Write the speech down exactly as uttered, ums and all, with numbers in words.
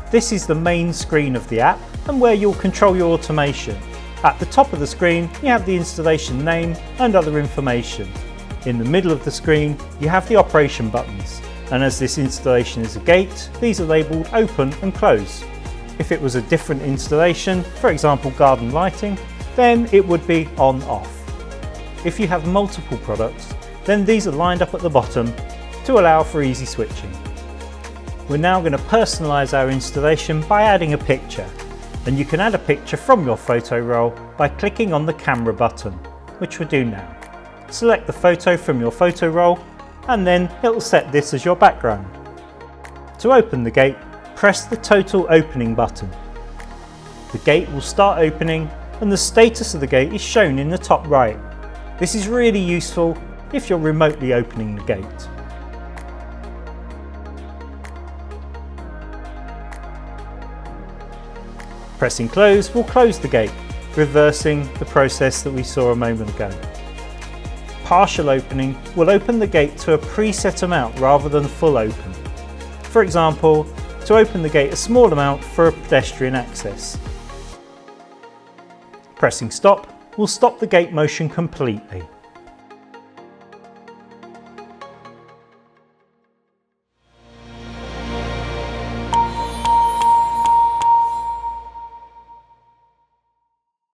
This is the main screen of the app and where you'll control your automation. At the top of the screen, you have the installation name and other information. In the middle of the screen, you have the operation buttons. And as this installation is a gate, these are labelled open and close. If it was a different installation, for example garden lighting, then it would be on off. If you have multiple products, then these are lined up at the bottom to allow for easy switching. We're now going to personalise our installation by adding a picture, and you can add a picture from your photo roll by clicking on the camera button, which we'll do now. Select the photo from your photo roll and then it will set this as your background. To open the gate, press the total opening button. The gate will start opening and the status of the gate is shown in the top right. This is really useful if you're remotely opening the gate. Pressing close will close the gate, reversing the process that we saw a moment ago. Partial opening will open the gate to a preset amount rather than full open. For example, to open the gate a small amount for a pedestrian access. Pressing stop will stop the gate motion completely.